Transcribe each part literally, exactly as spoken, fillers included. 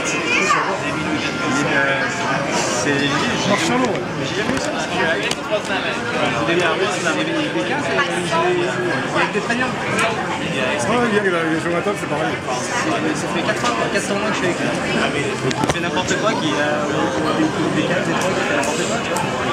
C'est Marchanlo, ouais. J'ai jamais eu ça parce que vous avez un russe, vous avez des cas, il y a des Italiens. Ah, hier, il a joué à table, c'est pareil. Ça fait quatre ans, quatre ans que je suis avec lui. Il fait n'importe quoi, qui a des cas, des trucs, il fait n'importe quoi.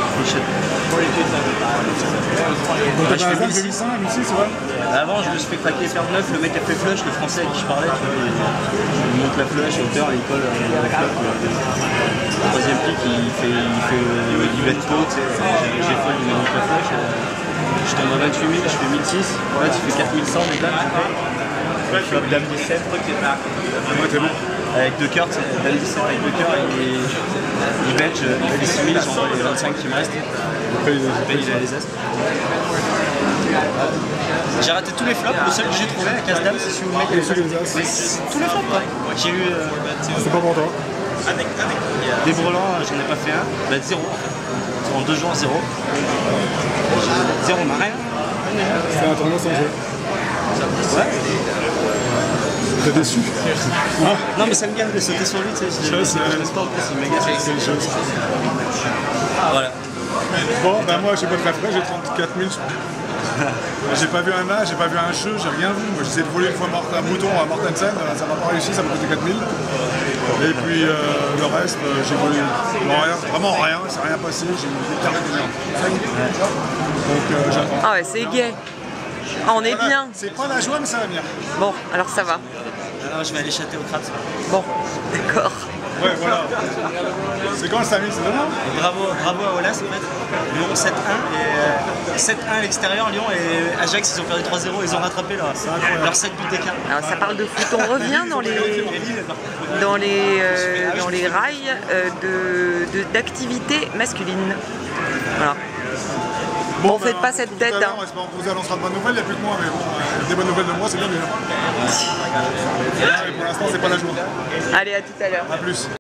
Donc t'as un deux mille cinq, deux mille six, c'est vrai? Avant, je me suis fait craquer faire neuf, le mec a fait flush, le français avec qui je parlais, tu vois, il monte la flush à hauteur, il colle la flop. Le troisième pic, il fait, il fait du bet tôt, tu sais, j'ai folle, il me monte la flush. Je tombe à vingt-huit mille, je fais mille six, voilà, tu fais quatre mille cent, les dames, tu fais. Flop dame dix-sept, Ouais, t'es bon. avec deux cœurs, dame dix-sept avec deux cœurs, il, il bet, je fais les six mille, j'envoie les vingt-cinq qui me restent. Après, il Je paye les as. J'ai raté tous les flops, le seul que j'ai trouvé à casse dame, c'est celui où le mec Et celui des as. Mais c'est tous les flops quoi. J'ai eu euh, c'est pas pour toi. des brelans, j'en ai pas fait un, bah zéro. En deux jours, zéro. Zéro, mais rien. C'était un tournoi sans jeu. Ouais. T'es déçu? Hein? Non mais ça me gave de sauter sur lui, tu sais. Je Ouais, c'est- je laisse pas en plus, il me gave. C'est une chose. Voilà. Bon, ben moi, j'ai pas très frais, j'ai trente-quatre mille. J'ai pas vu un match, j'ai pas vu un jeu, j'ai rien vu. Moi, j'essaie de voler une fois un bouton à Mortensen, ça m'a pas réussi, ça m'a coûté quatre mille. Et puis euh, le reste, euh, j'ai volé rien, vraiment rien, c'est rien passé, j'ai des carrés d'énergie. Donc euh, j'attends. Ah ouais, c'est gai. Ah, on est Voilà, bien. c'est pas la joie, mais ça va bien. Bon, alors ça va. Alors je vais aller chatter au crabe. Bon, d'accord. Ouais, voilà. C'est quand le samedi, c'est demain? Bravo, bravo à Olas en fait. Lyon sept un et euh, sept un à l'extérieur, Lyon et Ajax ils ont perdu trois zéro, ils ont rattrapé leur, leur sept buts d'écart. Alors ça parle de foot. On revient dans les, Et Lille, par contre, dans les, euh, dans les rails euh, de, de- d'activité masculine. Voilà. Bon, ben, faites pas cette tout à tête. l'heure, Hein. espérons qu'on vous annoncera de bonnes nouvelles, il n'y a plus que moi, mais bon, euh, des bonnes nouvelles de moi, c'est bien déjà. Et pour l'instant, c'est pas la joie. Allez, à tout à l'heure. A plus.